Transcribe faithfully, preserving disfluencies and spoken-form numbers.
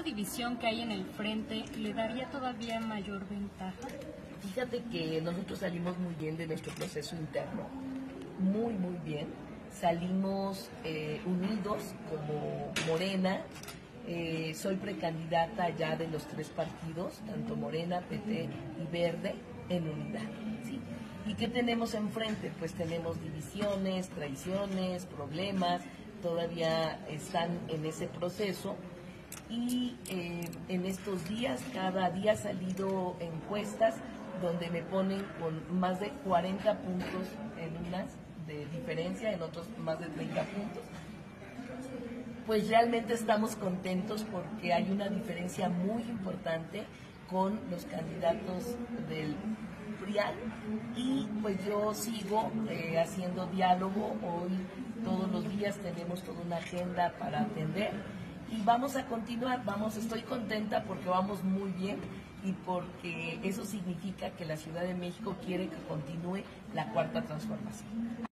división que hay en el frente le daría todavía mayor ventaja? Fíjate que nosotros salimos muy bien de nuestro proceso interno, muy, muy bien. Salimos eh, unidos como Morena. Eh, soy precandidata ya de los tres partidos, tanto Morena, P T y Verde, en unidad, ¿sí? ¿Y qué tenemos enfrente? Pues tenemos divisiones, traiciones, problemas, todavía están en ese proceso. Y eh, en estos días, cada día han salido encuestas donde me ponen con más de cuarenta puntos en unas de diferencia, en otros más de treinta puntos. Pues realmente estamos contentos porque hay una diferencia muy importante con los candidatos del PRIAN y pues yo sigo eh, haciendo diálogo. Hoy todos los días tenemos toda una agenda para atender y vamos a continuar. Vamos, estoy contenta porque vamos muy bien y porque eso significa que la Ciudad de México quiere que continúe la cuarta transformación.